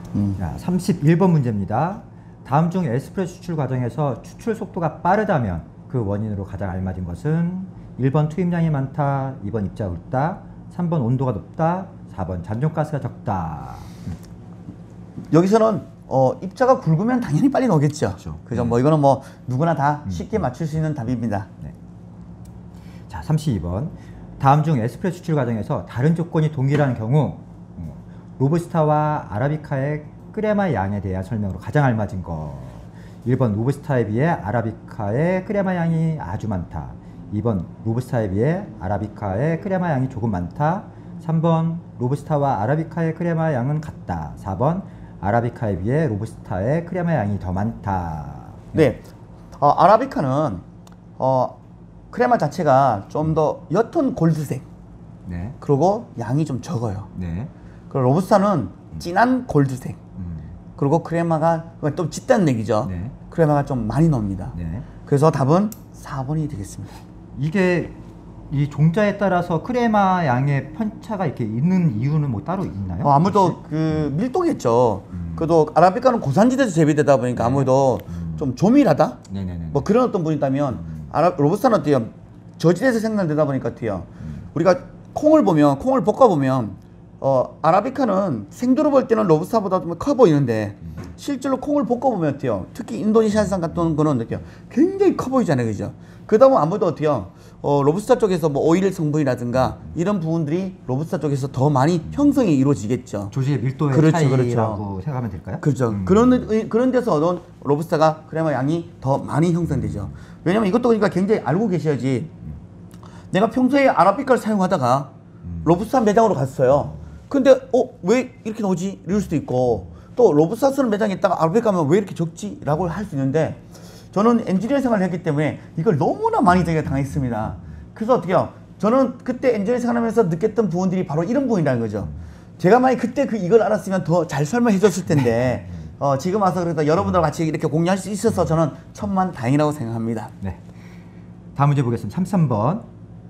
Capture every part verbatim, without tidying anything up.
음. 자, 삼십일 번 문제입니다. 다음 중 에스프레소 추출 과정에서 추출 속도가 빠르다면 그 원인으로 가장 알맞은 것은 일 번 투입량이 많다, 이 번 입자가 굵다, 삼 번 온도가 높다, 사 번 잔존가스가 적다. 음. 여기서는 어, 입자가 굵으면 당연히 빨리 나오겠죠. 그렇죠. 그죠? 네. 뭐 이거는 뭐 누구나 다 음. 쉽게 맞출 수 있는 답입니다. 네. 자, 삼십이 번. 다음 중 에스프레소 추출 과정에서 다른 조건이 동일한 경우 음, 로부스타와 아라비카의 크레마 양에 대한 설명으로 가장 알맞은 것. 일 번 로부스타에 비해 아라비카의 크레마 양이 아주 많다. 이 번 로부스타에 비해 아라비카의 크레마 양이 조금 많다. 삼 번 로부스타와 아라비카의 크레마 양은 같다. 사 번 아라비카에 비해 로부스타의 크레마 양이 더 많다. 네, 어, 아라비카는 어, 크레마 자체가 좀 더 옅은 골드색, 네. 그리고 양이 좀 적어요. 네. 그리고 로부스타는 진한 골드색, 음. 그리고 크레마가 좀 짙다는 얘기죠. 네. 크레마가 좀 많이 나옵니다. 네. 그래서 답은 사 번이 되겠습니다. 이게 이 종자에 따라서 크레마 양의 편차가 이렇게 있는 이유는 뭐 따로 있나요? 어, 아무래도 혹시? 그 밀도겠죠. 음. 그래도 아라비카는 고산지대에서 재배되다 보니까 아무래도 음. 좀 조밀하다? 네네네. 뭐 그런 어떤 분이 있다면 음. 아라, 로부스타는 어때요? 저지대에서 생산되다 보니까 어때요? 음. 우리가 콩을 보면, 콩을 볶아보면 어, 아라비카는 생두로 볼 때는 로부스타보다 좀 커 보이는데 음. 실제로 콩을 볶아보면 어때요? 특히 인도네시아산 같은 거는 어때요? 굉장히 커 보이잖아요. 그죠? 그러다 보면 아무래도 어때요? 어, 로부스타 쪽에서 뭐 오일 성분이라든가 이런 부분들이 로부스타 쪽에서 더 많이 형성이 이루어지겠죠. 조직의 밀도의 그렇죠, 차이라고 그렇죠. 생각하면 될까요? 그렇죠. 음. 그런, 의- 그런 데서 얻은 로부스타가 크레마 양이 더 많이 형성되죠. 왜냐면 이것도 그러니까 굉장히 알고 계셔야지. 내가 평소에 아라비카를 사용하다가 로부스타 매장으로 갔어요. 근데 어, 왜 이렇게 나오지? 이럴 수도 있고, 또 로부스타 쓰는 매장에 있다가 아라비카 하면 왜 이렇게 적지? 라고 할 수 있는데, 저는 엔지니어 생활을 했기 때문에 이걸 너무나 많이 제가 당했습니다. 그래서 어떻게 해요? 저는 그때 엔지니어 생활하면서 느꼈던 부분들이 바로 이런 부분이라는 거죠. 제가 만약 그때 그 이걸 알았으면 더 잘 설명해 줬을 텐데 어, 지금 와서 그래도 여러분들과 같이 이렇게 공유할 수 있어서 저는 천만 다행이라고 생각합니다. 네. 다음 문제 보겠습니다. 삼십삼 번.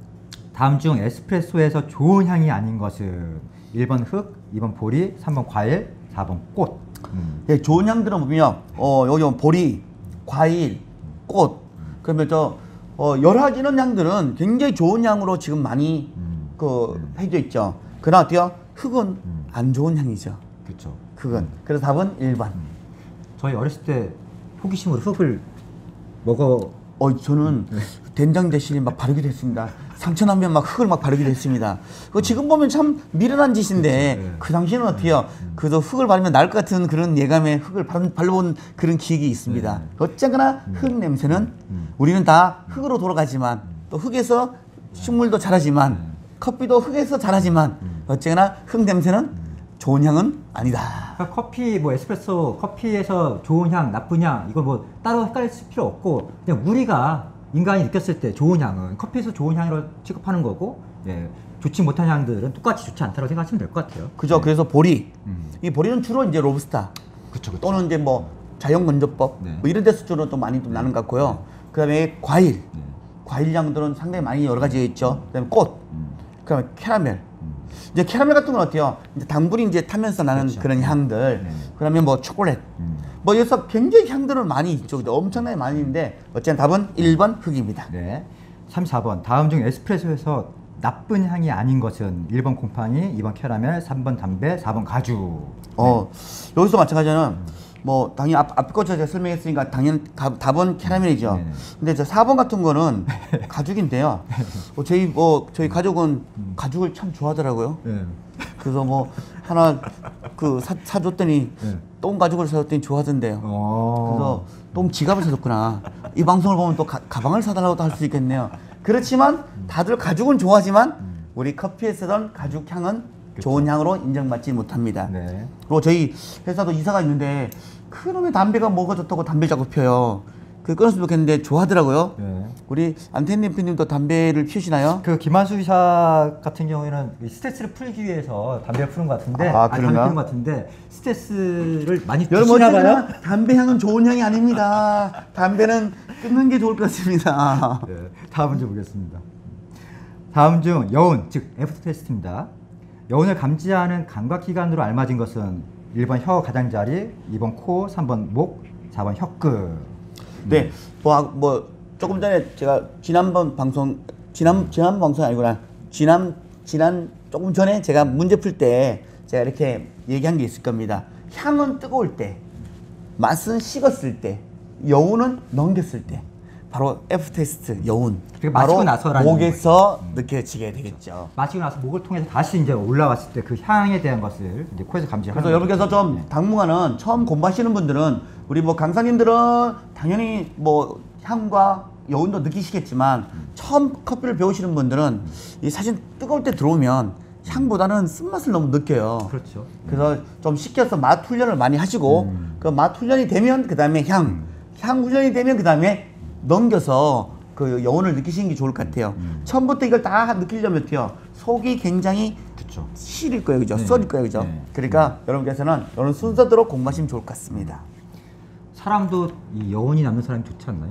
다음 중 에스프레소에서 좋은 향이 아닌 것은 일 번 흙, 이 번 보리, 삼 번 과일, 사 번 꽃. 음. 예, 좋은 향들은 보면 어, 여기 보면 보리, 과일, 꽃, 그러면 저 어, 여러 가지 이런 향들은 굉장히 좋은 향으로 지금 많이 음. 그 해져 있죠. 그러나 어때요? 흙은 음. 안 좋은 향이죠. 그렇죠. 흙은. 그래서 답은 일 번. 저희 어렸을 때 호기심으로 흙을 먹어. 어, 저는 된장 대신에 막 바르기도 했습니다. 상처 나면 막 흙을 막 바르기도 했습니다. 그 지금 보면 참 미련한 짓인데 그렇죠. 네. 그 당시에는 어때요? 그래도 흙을 바르면 나을 것 같은 그런 예감에 흙을 발- 발라본 그런 기억이 있습니다. 네. 어쨌거나 흙 냄새는 음. 우리는 다 흙으로 돌아가지만 또 흙에서 식물도 자라지만 커피도 흙에서 자라지만 어쨌거나 흙 냄새는 좋은 향은 아니다. 그러니까 커피, 뭐 에스프레소, 커피에서 좋은 향, 나쁜 향, 이거 뭐 따로 헷갈릴 필요 없고, 그냥 우리가 인간이 느꼈을 때 좋은 향은 커피에서 좋은 향으로 취급하는 거고, 예, 좋지 못한 향들은 똑같이 좋지 않다고 생각하시면 될 것 같아요. 그죠? 네. 그래서 보리. 음. 이 보리는 주로 이제 로부스타. 그쵸, 그쵸. 또는 이제 뭐 자연건조법 네. 뭐 이런 데서 주로 또 많이 좀 나는 것 같고요. 그다음에 과일, 네. 과일 향들은 상당히 많이 여러 가지가 있죠. 그다음에 꽃, 음. 그다음에 캐러멜. 이제 캐러멜 같은 건 어때요? 이제 당분이 이제 타면서 나는 그렇죠. 그런 향들. 네. 그다음에 뭐 초콜릿. 음. 뭐 여기서 굉장히 향들은 많이 있죠. 엄청나게 많이 있는데 어쨌든 답은 일 번 흙입니다. 네. 삼십사 번. 다음 중 에스프레소에서 나쁜 향이 아닌 것은 일 번 곰팡이, 이 번 캐러멜, 삼 번 담배, 사 번 가죽. 어, 여기서 마찬가지는 뭐 당연히 앞, 앞에 거 제가 설명했으니까 당연 답, 답은 캐러멜이죠. 네네. 근데 저 사 번 같은 거는 가죽인데요. 어, 저희 뭐 저희 가족은 가죽을 참 좋아하더라고요. 네. 그래서 뭐 하나 그 사, 사줬더니 네. 똥 가죽을 사줬더니 좋아하던데요. 어. 그래서 똥 지갑을 사줬구나. 이 방송을 보면 또 가, 가방을 사달라고도 할 수 있겠네요. 그렇지만 다들 가죽은 좋아하지만 우리 커피에 쓰던 가죽 향은 좋은 향으로 인정받지 못합니다. 네. 그리고 저희 회사도 이사가 있는데 그놈의 담배가 뭐가 좋다고 담배 자꾸 펴요. 그 끊었으면 좋겠는데 좋아하더라고요. 네. 우리 안태인 대표님도 담배를 피우시나요? 그 김한수 이사 같은 경우에는 스트레스를 풀기 위해서 담배를 푸는 것 같은데, 아, 아니, 담배 그런가? 피우는 것 같은데 스트레스를 많이 여러분 드시나 봐요. 어쨌거나 담배 향은 좋은 향이 아닙니다. 담배는 끊는 게 좋을 것 같습니다. 네, 다음 문제 보겠습니다. 다음 중 여운, 즉 애프터 테스트입니다. 여운을 감지하는 감각기관으로 알맞은 것은 일 번 혀 가장자리, 이 번 코, 삼 번 목, 사 번 혀끝. 네, 뭐, 뭐 조금 전에 제가 지난번 방송 지난 지난 방송 아니구나 지난 지난 조금 전에 제가 문제 풀 때 제가 이렇게 얘기한 게 있을 겁니다. 향은 뜨거울 때, 맛은 식었을 때, 여운은 넘겼을 때. 바로 F 테스트 여운. 그러니까 마시고 바로 나서라는 목에서 느껴지게 되겠죠. 마시고 나서 목을 통해서 다시 이제 올라왔을 때 그 향에 대한 것을 이제 코에서 감지하는. 그래서 여러분께서 좀 네. 당분간은 처음 공부하시는 분들은 우리 뭐 강사님들은 당연히 뭐 향과 여운도 느끼시겠지만 처음 커피를 배우시는 분들은 이 사실 뜨거울 때 들어오면 향보다는 쓴맛을 너무 느껴요. 그렇죠. 그래서 좀 식혀서 맛 훈련을 많이 하시고 음. 그 맛 훈련이 되면 그 다음에 향, 향 훈련이 되면 그 다음에 넘겨서 그 여운을 느끼시는 게 좋을 것 같아요. 음. 처음부터 이걸 다 느끼려면 어때요? 속이 굉장히 그렇죠. 시릴 거예요, 그죠? 네. 썰릴 거예요, 그죠? 네. 그러니까 여러분께서는 이런 순서대로 공부하시면 좋을 것 같습니다. 사람도 이 여운이 남는 사람이 좋지 않나요?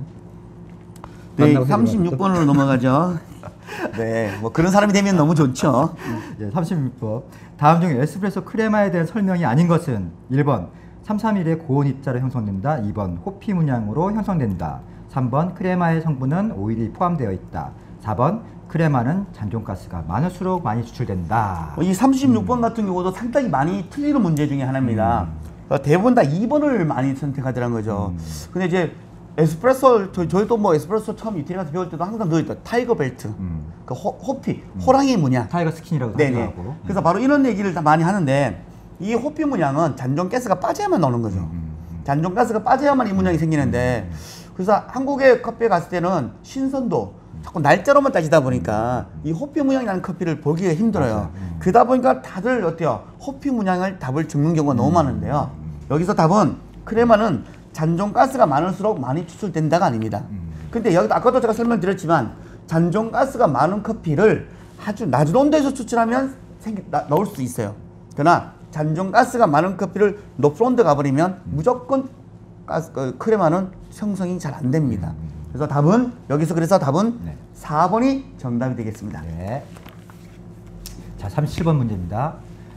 네, 만나고 삼십육 번으로 넘어가죠. 네, 뭐 그런 사람이 되면 너무 좋죠. 네, 삼십육 번. 다음 중 에스프레소 크레마에 대한 설명이 아닌 것은 일 번 삼삼일의 고온 입자로 형성된다. 이 번 호피 문양으로 형성된다. 삼 번 크레마의 성분은 오일이 포함되어 있다. 사 번 크레마는 잔존가스가 많을수록 많이 추출된다. 이 삼십육 번 같은 경우도 상당히 많이 틀리는 문제 중에 하나입니다. 어, 대부분 다 이 번을 많이 선택하더라는 거죠. 음. 근데 이제 에스프레소, 저, 저희도 뭐 에스프레소 처음 이태리 가서 배울 때도 항상 넣어있다. 타이거 벨트, 음. 그 호, 호피, 호랑이 문양. 타이거 스킨이라고 네네. 하고. 그래서 바로 이런 얘기를 다 많이 하는데 이 호피 문양은 잔존가스가 빠져야만 나오는 거죠. 음. 잔존가스가 빠져야만 이 문양이 생기는데 그래서 한국에 커피에 갔을 때는 신선도 자꾸 날짜로만 따지다 보니까 이 호피 문양이 나는 커피를 보기가 힘들어요. 맞아요. 음. 그러다 보니까 다들 어때요? 호피 문양을 답을 적는 경우가 너무 많은데요. 여기서 답은 크레마는 잔존가스가 많을수록 많이 추출된다가 아닙니다. 근데 여기도 아까도 제가 설명드렸지만 잔존가스가 많은 커피를 아주 낮은 온도에서 추출하면 생기, 나, 나올 수 있어요. 그러나 잔존가스가 많은 커피를 높은 온도 가버리면 무조건 가스, 그 크레마는 형성이 잘 안 됩니다. 그래서 답은 여기서 그래서 답은 네. 사 번이 정답이 되겠습니다. 네. 자, 삼십칠 번 문제입니다.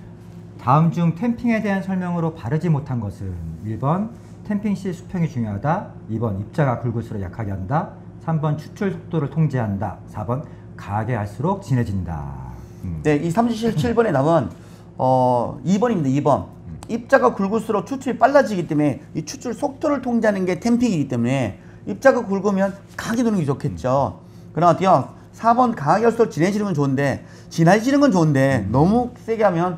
다음 중 템핑에 대한 설명으로 바르지 못한 것은 일 번 템핑 시 수평이 중요하다. 이 번 입자가 굵을수록 약하게 한다. 삼 번 추출 속도를 통제한다. 사 번 가게 할수록 진해진다. 음. 네, 이 삼십칠 번의 답은 어, 이 번입니다. 이 번. 입자가 굵을수록 추출이 빨라지기 때문에 이 추출 속도를 통제하는 게 템핑이기 때문에 입자가 굵으면 강하게 도는 게 좋겠죠. 그러나 어때요? 사 번 강하게 할수록 진해지는 건 좋은데 진해지는 건 좋은데 너무 세게 하면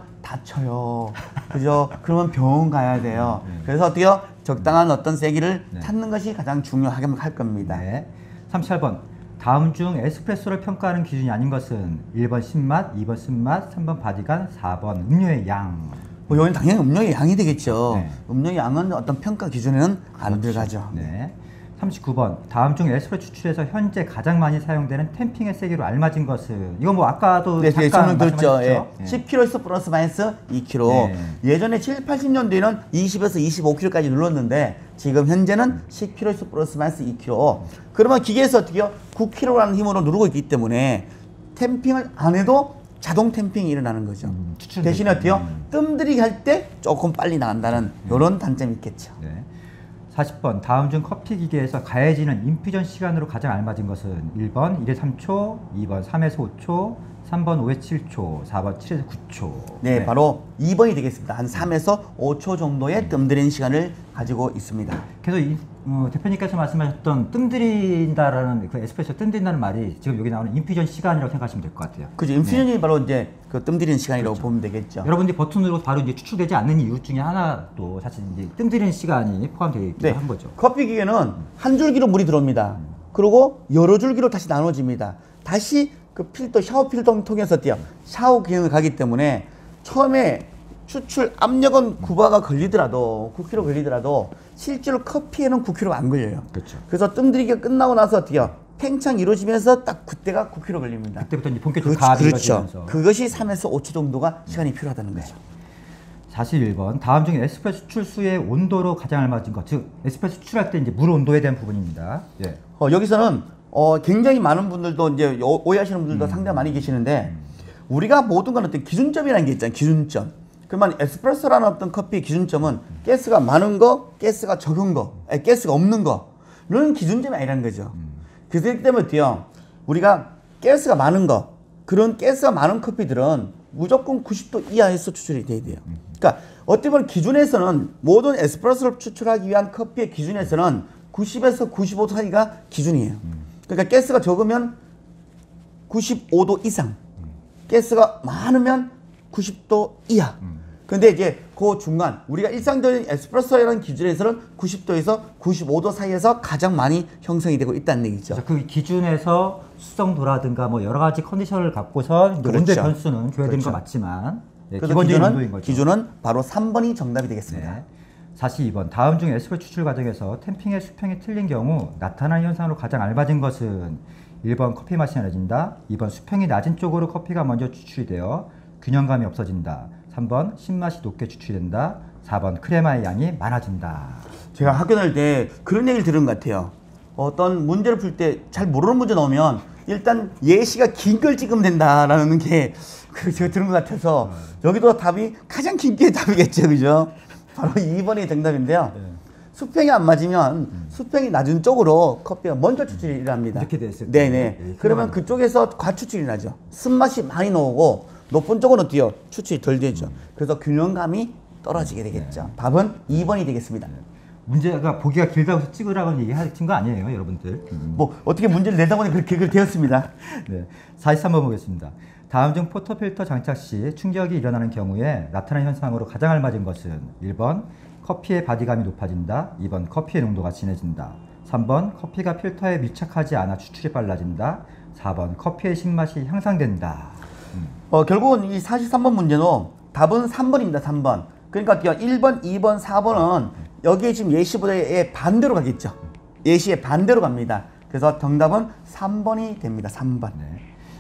다쳐요. 그죠? 그러면 병원 가야 돼요. 그래서 어때요? 적당한 어떤 세기를 네. 찾는 것이 가장 중요하게 할 겁니다. 네. 삼십팔 번. 다음 중 에스프레소를 평가하는 기준이 아닌 것은 일 번 신맛, 이 번 쓴맛, 삼 번 바디감, 사 번 음료의 양. 뭐 여기는 당연히 음료의 양이 되겠죠. 네. 음료의 양은 어떤 평가 기준에는 안 들어가죠. 네. 삼십구 번. 다음 중 에스프레소 추출에서 현재 가장 많이 사용되는 템핑의 세기로 알맞은 것은 이건 뭐 아까도 네, 네, 잠깐 저는 그렇죠. 말씀하셨죠? 예. 예. 십 킬로그램에서 플러스 마이너스 이 킬로그램. 네. 예전에 칠십, 팔십 년대에는 이십에서 이십오 킬로그램까지 눌렀는데 지금 현재는 십 킬로그램에서 플러스 마이너스 이 킬로그램. 그러면 기계에서 어떻게요? 구 킬로그램라는 힘으로 누르고 있기 때문에 템핑을 안 해도 자동 템핑이 일어나는 거죠. 음, 추출 대신에 어때요? 음. 뜸들이기 할 때 조금 빨리 나간다는 이런 단점이 있겠죠. 네. 사십 번. 다음 중 커피 기계에서 가해지는 인퓨전 시간으로 가장 알맞은 것은 일 번 일에서 삼 초, 이 번 삼에서 오 초, 삼 번 오에서 칠 초, 사 번 칠에서 구 초. 네, 바로 이 번이 되겠습니다. 한 삼에서 오 초 정도의 뜸들이는 시간을 가지고 있습니다. 그래서 이, 어, 대표님께서 말씀하셨던 뜸들인다라는 그 에스프레소 뜸들인다는 말이 지금 여기 나오는 인퓨전 시간이라고 생각하시면 될 것 같아요. 그죠. 인퓨전이 바로 이제 그 뜸들이는 시간이라고 보면 되겠죠. 여러분들이 버튼 누르고 바로 이제 추출되지 않는 이유 중에 하나도 사실 이제 뜸들이는 시간이 포함되어 있기도 네. 한 거죠. 커피 기계는 한 줄기로 물이 들어옵니다. 그리고 여러 줄기로 다시 나눠집니다. 다시 그 필터, 샤워 필터 통해서 뛰어 샤워 기능을 가기 때문에 처음에 추출 압력은 구 바가 걸리더라도 구 킬로그램 걸리더라도 실제로 커피에는 구 킬로그램 안 걸려요. 그렇죠. 그래서 뜸들이기가 끝나고 나서 어떻게요? 팽창이 이루어지면서 딱 그때가 구 킬로그램 걸립니다. 그때부터 이제 본격적으로 그, 가압이 그렇죠. 이루어지면서. 그것이 삼에서 오 초 정도가 시간이 필요하다는 거죠. 사십일 번. 다음 중 에스프레소 추출수의 온도로 가장 알맞은 것, 즉 에스프레소 추출할 때 이제 물 온도에 대한 부분입니다. 예. 어, 여기서는 어, 굉장히 많은 분들도 이제 오- 오해하시는 분들도 상당히 많이 계시는데 우리가 모든 건 어떤 기준점이라는 게 있잖아요. 기준점. 그러면 에스프레소라는 어떤 커피의 기준점은 가스가 많은 거, 가스가 적은 거, 아니, 가스가 없는 거는 기준점이 아니라는 거죠. 그래서 그렇기 때문에 어때요? 우리가 가스가 많은 거, 그런 가스가 많은 커피들은 무조건 구십 도 이하에서 추출이 돼야 돼요. 그러니까 어떻게 보면 기준에서는 모든 에스프레소를 추출하기 위한 커피의 기준에서는 구십에서 구십오 도 사이가 기준이에요. 그러니까 가스가 적으면 구십오 도 이상, 가스가 많으면 구십 도 이하. 근데 이제 그 중간, 우리가 일상적인 에스프레소라는 기준에서는 구십 도에서 구십오 도 사이에서 가장 많이 형성이 되고 있다는 얘기죠. 그래서 그 기준에서 수성도라든가 뭐 여러 가지 컨디션을 갖고서 이제 그렇죠. 온도의 변수는 줘야 되는 그렇죠. 거 맞지만 네, 그래서 기본적인 기준은, 온도인 거죠. 기준은 바로 삼 번이 정답이 되겠습니다. 네. 사십이 번 다음 중 에스프레소 추출 과정에서 템핑의 수평이 틀린 경우 나타나는 현상으로 가장 알맞은 것은 일 번 커피 맛이 나진다, 이 번 수평이 낮은 쪽으로 커피가 먼저 추출이 되어 균형감이 없어진다, 삼 번 신맛이 높게 추출된다, 사 번 크레마의 양이 많아진다. 제가 학교 다닐 때 그런 얘기를 들은 것 같아요. 어떤 문제를 풀 때 잘 모르는 문제 나오면 일단 예시가 긴 걸 찍으면 된다라는 게 그 제가 들은 것 같아서 여기도 답이 가장 긴 게 답이겠죠, 그죠? 바로 이 번이 정답인데요. 수평이 안 맞으면 수평이 낮은 쪽으로 커피가 먼저 추출이 일어납니다. 이렇게 돼 있을 때. 네네. 네, 그러면 그쪽에서 과추출이 나죠. 쓴맛이 많이 나오고 높은 쪽은 어때요? 추출이 덜 되죠. 그래서 균형감이 떨어지게 되겠죠. 답은 이 번이 되겠습니다. 문제가 보기가 길다고 해서 찍으라고 얘기하신 거 아니에요, 여러분들. 뭐 어떻게 문제를 내다 보니 그렇게 그 되었습니다. 네, 사십삼 번 보겠습니다. 다음 중 포터필터 장착 시 충격이 일어나는 경우에 나타나는 현상으로 가장 알맞은 것은 일 번 커피의 바디감이 높아진다, 이 번 커피의 농도가 진해진다, 삼 번 커피가 필터에 밀착하지 않아 추출이 빨라진다, 사 번 커피의 신맛이 향상된다. 음. 어, 결국은 이 사십삼 번 문제는 답은 삼 번입니다. 삼 번. 그러니까 일 번, 이 번, 사 번은 여기에 지금 예시보다의 반대로 가겠죠. 예시의 반대로 갑니다. 그래서 정답은 삼 번이 됩니다. 삼 번. 네.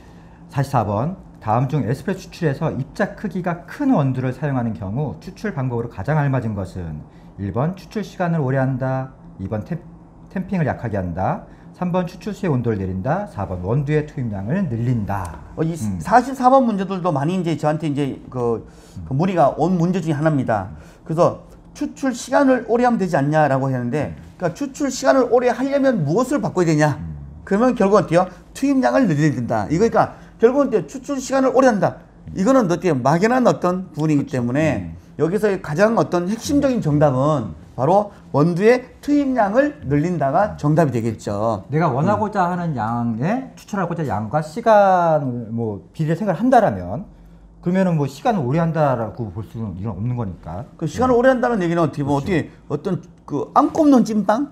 사십사 번 다음 중 에스프레소 추출에서 입자 크기가 큰 원두를 사용하는 경우 추출 방법으로 가장 알맞은 것은 일 번 추출 시간을 오래 한다, 이 번 템, 템핑을 약하게 한다, 삼 번 추출 시의 온도를 내린다, 사 번 원두의 투입량을 늘린다. 어, 이 음. 사십사 번 문제들도 많이 이제 저한테 이제 그, 그 문의가 온 문제 중에 하나입니다. 그래서 추출 시간을 오래 하면 되지 않냐라고 했는데, 그러니까 추출 시간을 오래 하려면 무엇을 바꿔야 되냐? 그러면 결국은 어때요? 투입량을 늘려야 된다. 이거 그러니까 결국은 어때요? 추출 시간을 오래 한다. 이거는 어때요? 막연한 어떤 부분이기 때문에 여기서 가장 어떤 핵심적인 정답은 바로 원두의 투입량을 늘린다가 정답이 되겠죠. 내가 원하고자 하는 양의 추출하고자 양과 시간 뭐 비례 생각을 한다라면 그러면은 뭐 시간을 오래 한다라고 볼 수는 이건 없는 거니까. 그 시간을 오래 한다는 얘기는 어떻게 뭐 어떻게 어떤 그 암 꼽는 찐빵?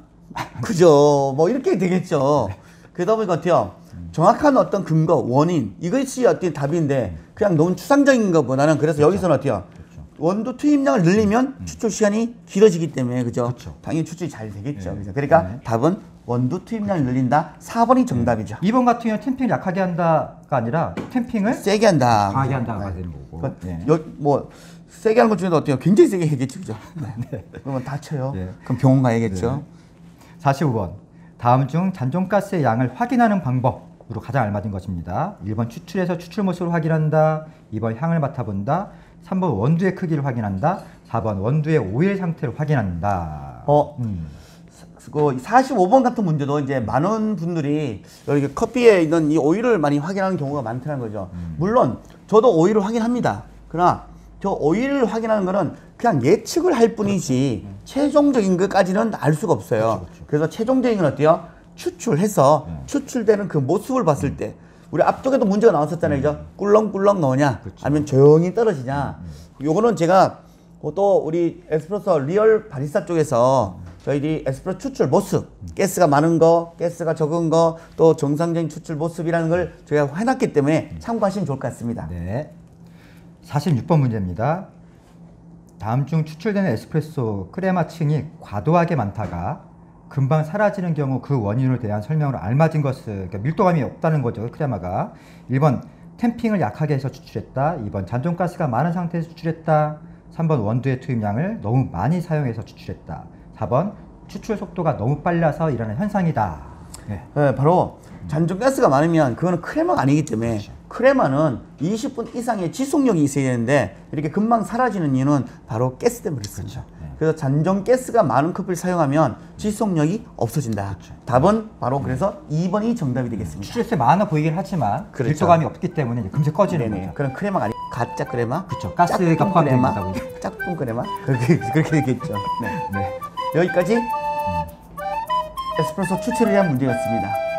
그죠? 뭐 이렇게 되겠죠. 그러다 보니까 어때요? 정확한 어떤 근거, 원인 이것이 어떤 답인데 그냥 너무 추상적인 것보다는 그래서 여기서는 어때요? 원두 투입량을 늘리면 음. 추출 시간이 길어지기 때문에 그죠? 그렇죠. 당연히 추출이 잘 되겠죠. 네. 그죠? 그러니까 네. 답은 원두 투입량을 늘린다. 사 번이 정답이죠. 이 번 같은 경우는 템핑을 약하게 한다가 아니라 템핑을 세게 한다. 강하게 한다가 네. 되는 거고. 그러니까 네. 여, 뭐 세게 하는 것 중에도 어때요? 굉장히 세게 해야겠죠, 그죠? 네. 그러면 다쳐요. 네. 그럼 병원 가야겠죠. 네. 사십오 번 다음 중 잔존가스의 양을 확인하는 방법으로 가장 알맞은 것입니다. 일 번 추출해서 추출 모습을 확인한다, 이 번 향을 맡아본다, 삼 번 원두의 크기를 확인한다, 사 번 원두의 오일 상태를 확인한다. 어, 음. 그 사십오 번 같은 문제도 이제 많은 분들이 여기 커피에 있는 이 오일을 많이 확인하는 경우가 많다는 거죠. 음. 물론 저도 오일을 확인합니다. 그러나 저 오일을 확인하는 거는 그냥 예측을 할 뿐이지 그렇죠. 최종적인 것까지는 알 수가 없어요. 그렇죠, 그렇죠. 그래서 최종적인 건 어때요? 추출해서 네. 추출되는 그 모습을 봤을 음. 때 우리 앞쪽에도 문제가 나왔었잖아요. 그죠? 꿀렁꿀렁 나오냐 그렇죠. 아니면 조용히 떨어지냐. 요거는 제가 또 우리 에스프레소 리얼 바리스타 쪽에서 저희들이 에스프레소 추출 모습, 가스가 많은 거, 가스가 적은 거, 또 정상적인 추출 모습이라는 걸 저희가 해놨기 때문에 참고하시면 좋을 것 같습니다. 네. 사십육 번 문제입니다. 다음 중 추출되는 에스프레소 크레마층이 과도하게 많다가 금방 사라지는 경우 그 원인으로 대한 설명으로 알맞은 것은 그러니까 밀도감이 없다는 거죠. 크레마가. 일 번 템핑을 약하게 해서 추출했다, 이 번 잔존가스가 많은 상태에서 추출했다, 삼 번 원두의 투입량을 너무 많이 사용해서 추출했다, 사 번 추출 속도가 너무 빨라서 일어나는 현상이다. 네. 네, 바로 잔존가스가 많으면 그거는 크레마가 아니기 때문에 크레마는 이십 분 이상의 지속력이 있어야 되는데 이렇게 금방 사라지는 이유는 바로 가스 때문에 그렇습니다. 그렇죠. 네. 그래서 잔존 가스가 많은 커피를 사용하면 지속력이 없어진다. 그렇죠. 답은 바로 그래서 이 번이 정답이 되겠습니다. 추출세 많아 보이긴 하지만 그렇죠. 밀도감이 없기 때문에 이제 금세 꺼지는 네네. 거죠. 그런 크레마가 아니 가짜 크레마? 그렇죠. 가스가 짝꿍 포함되어 크레마? 있다고 이제. 짝꿍 크레마? 그렇게 그렇게 되겠죠. 네. 네. 여기까지 에스프레소 추출에 대한 문제였습니다.